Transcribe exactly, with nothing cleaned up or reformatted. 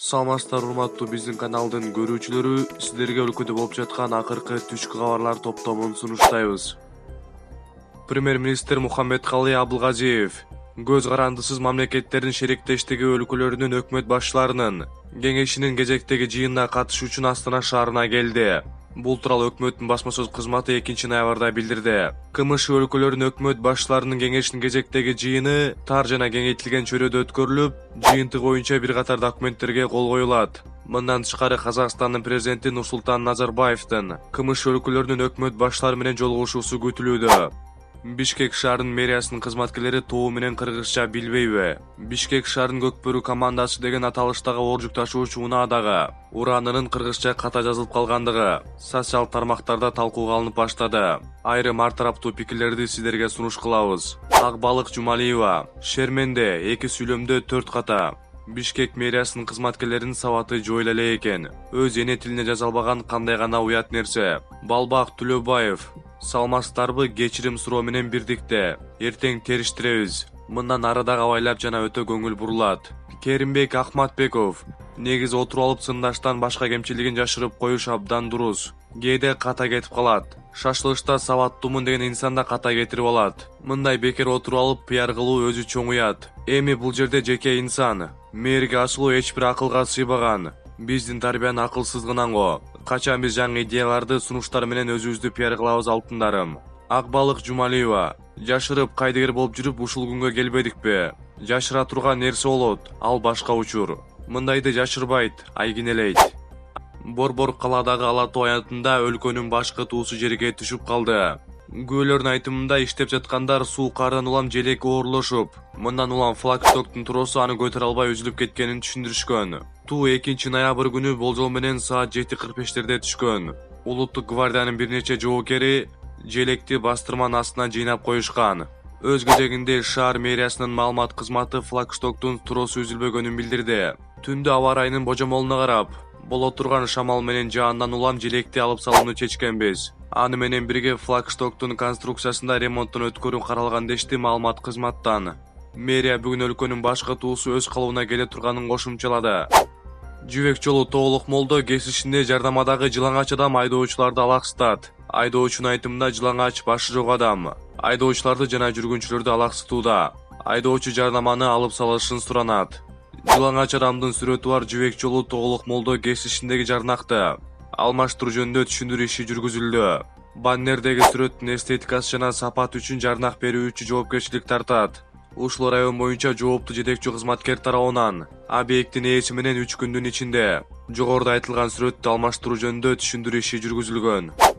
Саламатсыздар урматтуу биздин каналдын көрүүчүлөрү, сиздерге өлкөдө болуп жаткан акыркы түшкү кабарлар топтомун сунуштайбыз. Премьер-министр Мухаммедкалый Абылгазиев көз карандысыз мамлекеттердин шериктештиги өлкөлөрүнүн өкмөт башчыларынын кеңешинин кезектеги жыйынына катышуу үчүн Астана шаарына келди. Бул тууралуу өкмөттүн басма сөз кызматы экинчи ноябрда билдирди. КМШ өлкөлөрүнүн өкмөт башчыларынын кеңешинин кезектеги жыйыны тар жана кеңейтилген чөйрөдө өткөрүлүп, жыйынтык боюнча бир катар документтерге кол коюлат. Мындан тышкары Казакстандын президенти Нурсултан Назарбаевдин КМШ өлкөлөрүнүн өкмөт башчылары менен жолугушуусу күтүлүүдө. Бишкек шаарынын мэриясынын кызматкерлери тобу менен кыргызча билбейби? Бишкек шаарынын көкбөрү командасы деген аталыштагы оор жүк ташуучу унаадагы ураанынын кыргызча ката жазылып калгандыгы социалдык тармактарда талкууга алынып баштады. Айрым ар тараптуу пикирлерди сиздерге сунуш кылабыз. Акбалык Жумалиева: Шерменде эки сүйлөмдө төрт ката. Бишкек мэриясынын кызматкерлеринин сабаты жойла эле экен. Өз эне тилине жаза албаган кандай гана уят нерсе. Балбак Түлөбаев: Саламатсыздарбы, кечирим суроо менен бирдикте. Эртең териштиребиз. Мындан ары дагы абайлап жана өтө көңүл бурулат. Керимбек Ахматбеков: негизи отуруп алып сындаштан башка кемчилигин жашырып коюш абдан дурус. Кээде ката кетип калат. Шашылышта сабаттуумун деген инсан да ката кетирип алат. Мындай бекер отуруп алып пиар кылуу өзү чоң уят. Эми бул жерде жеке инсан. Мэрге асылуу эч бир акылга сыйбаган. Биздин тарбиянын акылсыздыгынан го. Качан биз жаңы идеяларды, сунуштар менен өзүбүздү пиар кылабыз алтындарым. Акбалык Жумалиева: жашырып кайдыгер болуп жүрүп ушул күнгө келбедикпи? Жашыра турган нерсе болот, ал башка учур. Мындайды жашырбайт, айгинелейт. Борбор каладагы Ала Тоо аянтында өлкөнүн башкы туусу жерге түшүп калды. Күбөлөрдүн айтымында иштеп жаткандар суу кардан улам желек оорлошуп, мындан улам флагштоктун тросу аны көтөрө албай үзүлүп кеткенин түшүндүрүшкөн. Туу экинчи ноябрь күнү болжол менен саат жети кырк бештерде түшкөн. Улуттук гвардиянын бир нече жоокери желекти бастырманын астына жыйнап коюшкан. Өз кезегинде шаар мэриясынын маалымат кызматы флагштоктун тросу үзүлбөгөнүн билдирди. Түндө аба ырайынын божомолуна карап, боло турган шамал менен жаандан улам желекти алып салууну чечкенбиз. Аны менен бирге флагштоктун конструкциясында ремонттун өткөрүү каралган дешти маалымат кызматтан. Мэрия бүгүн өлкөнүн башкы туусу өз калыбына келе турганын кошумчалады. Жүбек жолу Тоолук молдо кесишинде жардамадагы жылаңач адам айдоочуларды алаксытат. Айдоочунун айтымында жылаңач башы жок адам айдоочуларды жана жүргүнчүлөрдү алаксытууда. Айдоочу жардаманы алып салышын суранат. Жылаңач адамдын сүрөтү бар жүбек жолу Тоолук молдо кесишиндеги жарнакты алмаштыруу жөнүндө түшүндүрүү иши жүргүзүлдү. Баннердеги сүрөттүн эстетикасы жана сапаты үчүн жарнак берүүчү жоопкерчилик тартат. Ушул район боюнча жооптуу жетекчи кызматкер тарабынан объекттин ээси менен үч күндүн ичинде жогоруда айтылган сүрөттү алмаштыруу жөнүндө түшүндүрүү иши жүргүзүлгөн.